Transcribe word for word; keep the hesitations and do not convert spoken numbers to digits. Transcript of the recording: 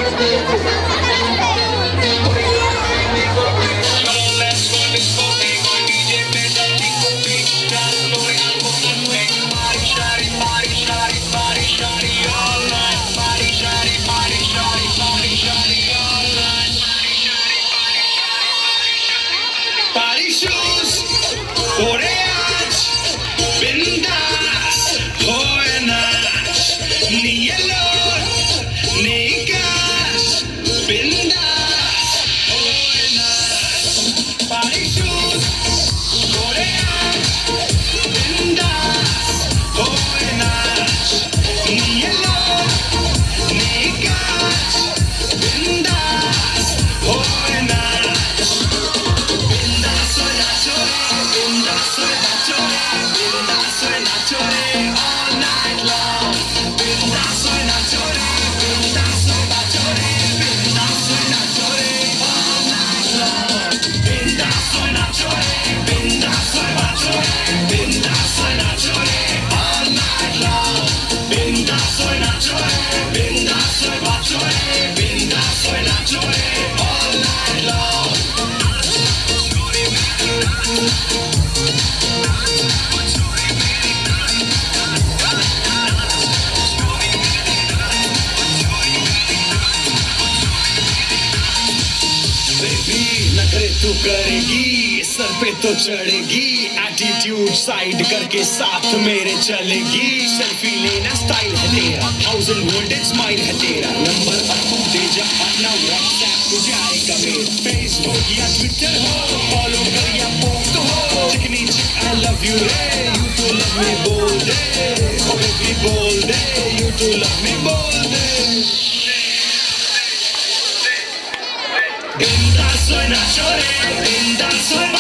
तू करेगी सर पे तो चढ़ेगी, एटीट्यूड साइड करके साथ मेरे चलेगी। सेल्फी लेना स्टाइल है तेरा, थाउजेंड वर्ल्ड स्माइल है तेरा। नंबर तू दे जा अपना, व्हाट्सएप तुझे आएगा मेरा। फेसबुक या ट्विटर हो, फॉलो कर या पोस्ट हो, चिकनी चिक आई लव यू रे, यू टू लव मी बोल दे, ओ बेबी बोल दे, यू टू लव मी बोल दे। Binda soy Nacho, binda soy